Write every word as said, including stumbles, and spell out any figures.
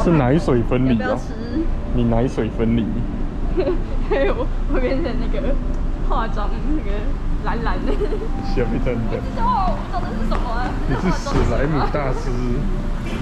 是奶水分离哦。你奶水分离。 对，我会变成那个化妆那个蓝蓝的。 小妹真的。 哦，我知道这是什么啊？ 你是史莱姆大师。